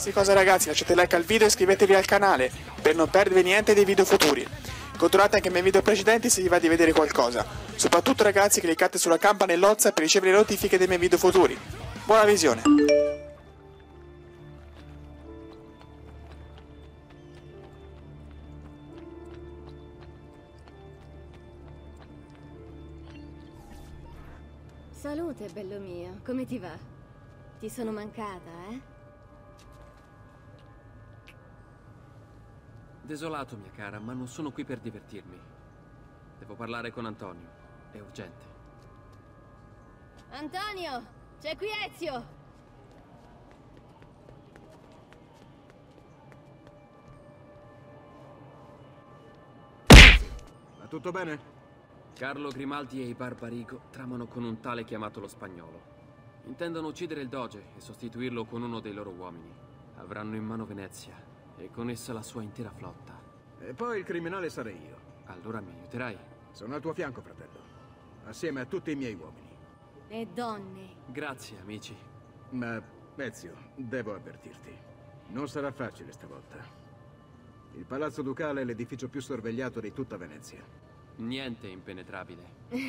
qualsiasi cosa ragazzi, lasciate like al video e iscrivetevi al canale per non perdervi niente dei video futuri. Controllate anche i miei video precedenti se vi va di vedere qualcosa. Soprattutto ragazzi, cliccate sulla campanellozza per ricevere le notifiche dei miei video futuri. Buona visione! Salute, bello mio. Come ti va? Ti sono mancata, eh? Desolato, mia cara, ma non sono qui per divertirmi. Devo parlare con Antonio. È urgente. Antonio! C'è qui Ezio! Va tutto bene? Carlo Grimaldi e i Barbarigo tramano con un tale chiamato lo Spagnolo. Intendono uccidere il Doge e sostituirlo con uno dei loro uomini. Avranno in mano Venezia e con essa la sua intera flotta. E poi il criminale sarei io. Allora mi aiuterai? Sono al tuo fianco, fratello. Assieme a tutti i miei uomini. E donne. Grazie, amici. Ma, Ezio, devo avvertirti. Non sarà facile stavolta. Il Palazzo Ducale è l'edificio più sorvegliato di tutta Venezia. Niente impenetrabile.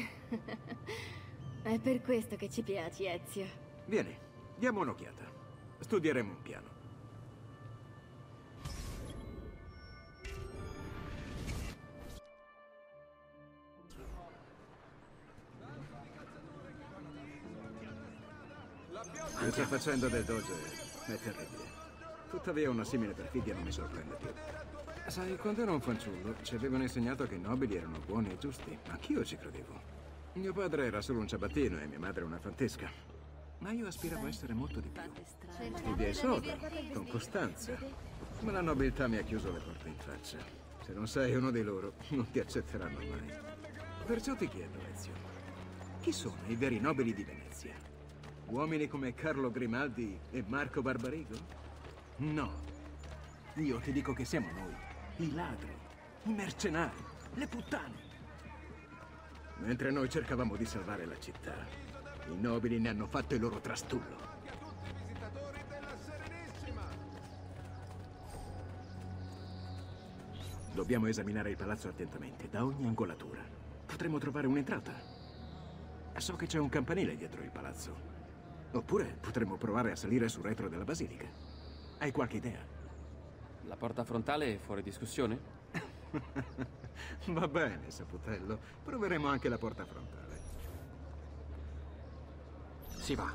È per questo che ci piaci, Ezio. Vieni, diamo un'occhiata. Studieremo un piano. Questa faccenda del Doge è terribile. Tuttavia una simile perfidia non mi sorprende più. Sai, quando ero un fanciullo ci avevano insegnato che i nobili erano buoni e giusti. Anch'io ci credevo. Mio padre era solo un ciabattino e mia madre una fantesca. Ma io aspiravo a essere molto di più. Studiai sodo, con costanza. Ma la nobiltà mi ha chiuso le porte in faccia. Se non sei uno di loro, non ti accetteranno mai. Perciò ti chiedo, Ezio, chi sono i veri nobili di Venezia? Uomini come Carlo Grimaldi e Marco Barbarigo? No. Io ti dico che siamo noi. I ladri, i mercenari, le puttane. Mentre noi cercavamo di salvare la città, i nobili ne hanno fatto il loro trastullo. Dobbiamo esaminare il palazzo attentamente, da ogni angolatura. Potremmo trovare un'entrata. So che c'è un campanile dietro il palazzo. Oppure potremmo provare a salire sul retro della basilica. Hai qualche idea? La porta frontale è fuori discussione? Va bene, saputello. Proveremo anche la porta frontale. Si va.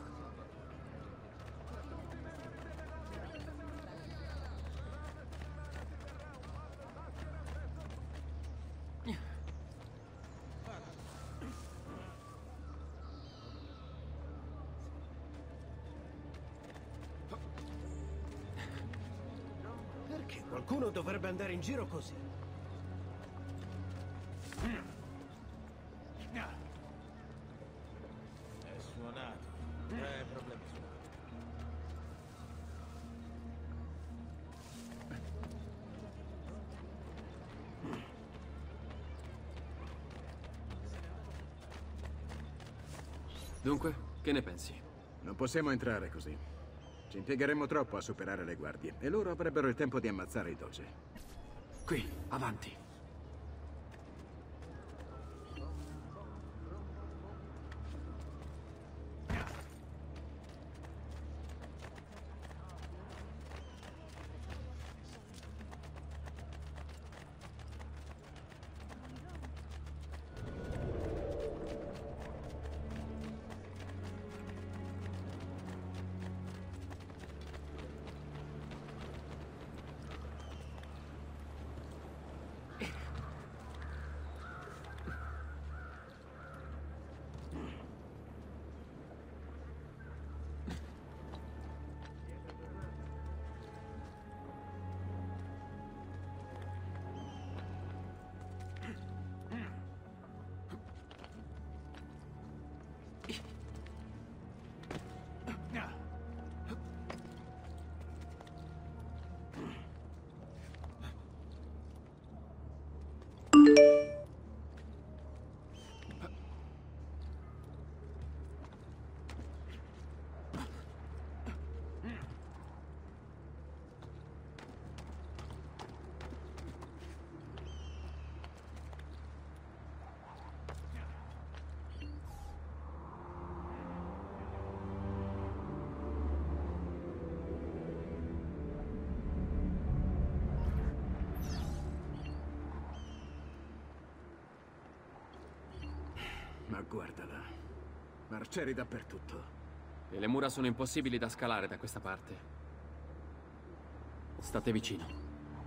Qualcuno dovrebbe andare in giro così. È suonato. Problemi suoi. Dunque, che ne pensi? Non possiamo entrare così. Ci impiegheremmo troppo a superare le guardie e loro avrebbero il tempo di ammazzare il Doge. Qui, avanti. guardala. Arcieri dappertutto. E le mura sono impossibili da scalare da questa parte. State vicino.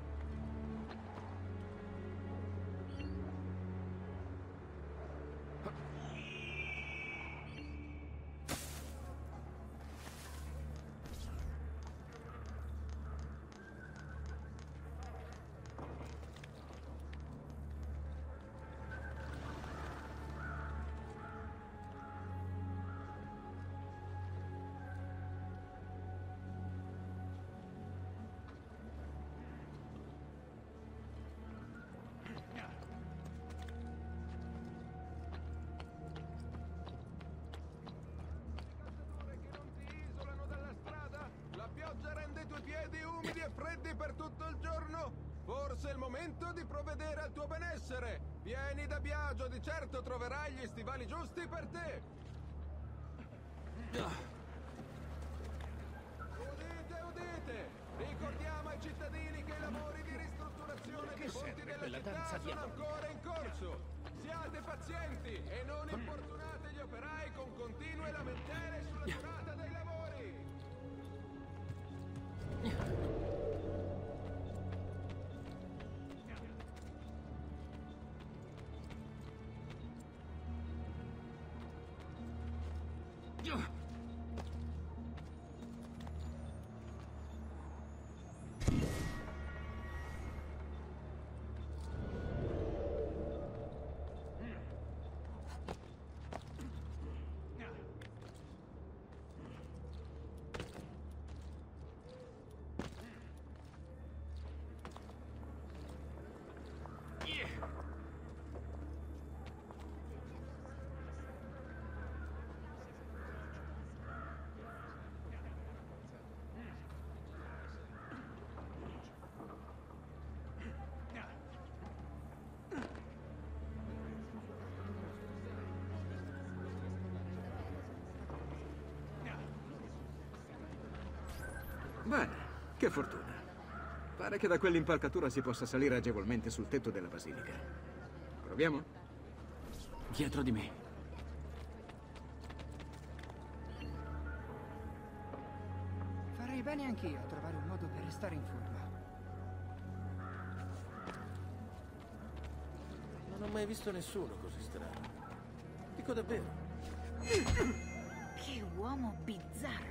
Per tutto il giorno? Forse è il momento di provvedere al tuo benessere. Vieni da Biagio, di certo troverai gli stivali giusti per te. Udite, udite! Ricordiamo ai cittadini che i lavori di ristrutturazione dei ponti della città sono ancora in corso. Siate pazienti e non importunate gli operai con continue lamentele sulla durata dei lavori. Bene, che fortuna. Pare che da quell'impalcatura si possa salire agevolmente sul tetto della basilica. Proviamo? Dietro di me. Farei bene anch'io a trovare un modo per restare in forma. Non ho mai visto nessuno così strano. Dico davvero. Che uomo bizzarro.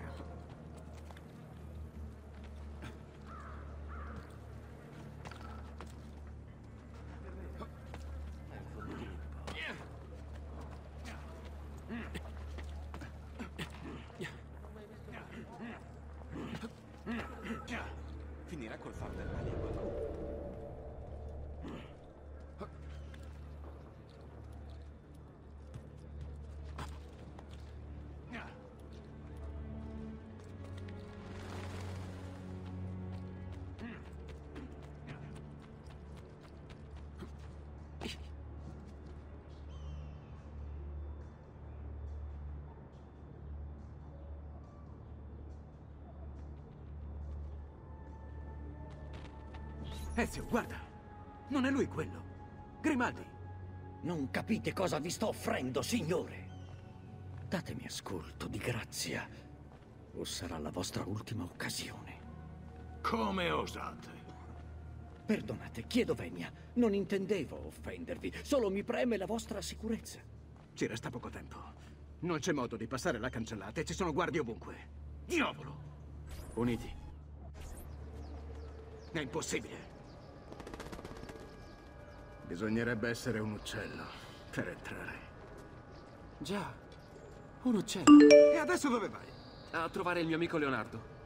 Finirà col far del male a qualcuno. Ezio, guarda! Non è lui quello! Grimaldi! Non capite cosa vi sto offrendo, signore! Datemi ascolto, di grazia, o sarà la vostra ultima occasione. Come osate? Perdonate, chiedo venia. Non intendevo offendervi, solo mi preme la vostra sicurezza. Ci resta poco tempo. Non c'è modo di passare la cancellata e ci sono guardie ovunque. Diavolo! Uniti. È impossibile. Bisognerebbe essere un uccello per entrare. Già, un uccello. E adesso dove vai? A trovare il mio amico Leonardo.